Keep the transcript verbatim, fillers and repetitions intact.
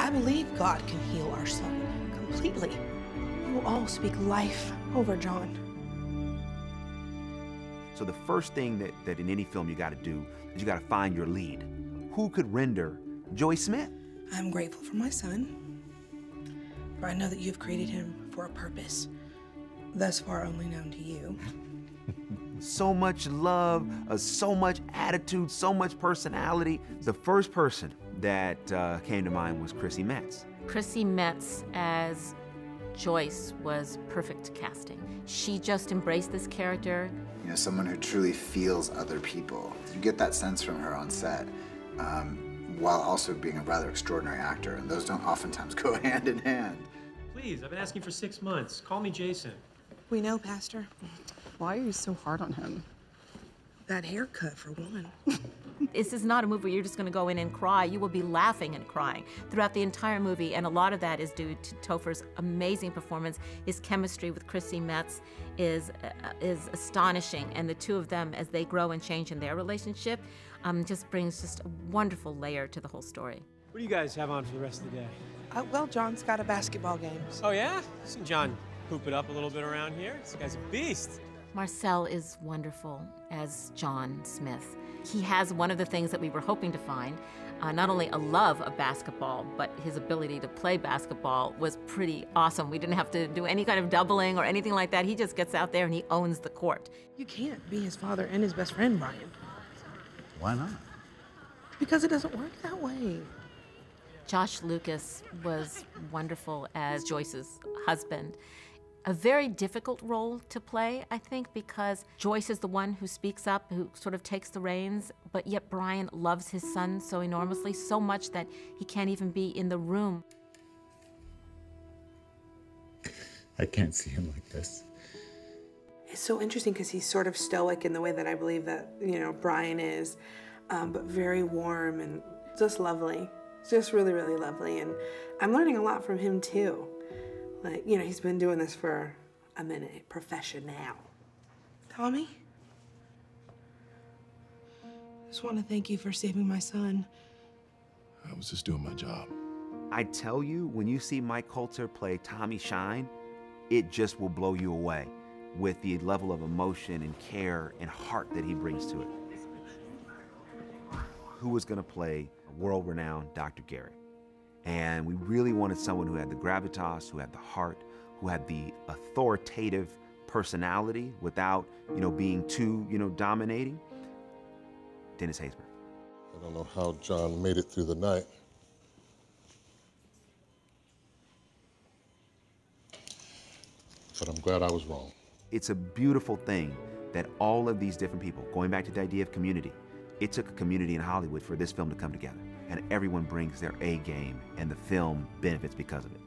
I believe God can heal our son completely. We will all speak life over John. So the first thing that, that in any film you got to do is you got to find your lead. Who could render Joyce Smith? I'm grateful for my son, for I know that you've created him for a purpose, thus far only known to you. So much love, uh, so much attitude, so much personality. The first person that uh, came to mind was Chrissy Metz. Chrissy Metz as Joyce was perfect casting. She just embraced this character. You know, someone who truly feels other people. You get that sense from her on set, um, while also being a rather extraordinary actor, and those don't oftentimes go hand in hand. Please, I've been asking for six months. Call me Jason. We know, Pastor. Why are you so hard on him? That haircut, for one. This is not a movie where you're just going to go in and cry. You will be laughing and crying throughout the entire movie, and a lot of that is due to Topher's amazing performance. His chemistry with Chrissy Metz is uh, is astonishing, and the two of them, as they grow and change in their relationship, um, just brings just a wonderful layer to the whole story. What do you guys have on for the rest of the day? Uh, well, John's got a basketball game. So. Oh, yeah? I've seen John hoop it up a little bit around here. This guy's a beast. Marcel is wonderful as John Smith. He has one of the things that we were hoping to find, uh, not only a love of basketball, but his ability to play basketball was pretty awesome. We didn't have to do any kind of doubling or anything like that. He just gets out there and he owns the court. You can't be his father and his best friend, Brian. Why not? Because it doesn't work that way. Josh Lucas was wonderful as Joyce's husband. A very difficult role to play, I think, because Joyce is the one who speaks up, who sort of takes the reins, but yet Brian loves his son so enormously, so much that he can't even be in the room. I can't see him like this. It's so interesting because he's sort of stoic in the way that I believe that, you know, Brian is, um, but very warm and just lovely. Just really, really lovely. And I'm learning a lot from him, too. Like, you know, he's been doing this for a minute, profession now. Tommy? I just want to thank you for saving my son. I was just doing my job. I tell you, when you see Mike Coulter play Tommy Shine, it just will blow you away with the level of emotion and care and heart that he brings to it. Who was going to play world-renowned Doctor Garrett? And we really wanted someone who had the gravitas, who had the heart, who had the authoritative personality without, you know, being too, you know, dominating. Dennis Haysbert. I don't know how John made it through the night. But I'm glad I was wrong. It's a beautiful thing that all of these different people, going back to the idea of community, it took a community in Hollywood for this film to come together. And everyone brings their A game, and the film benefits because of it.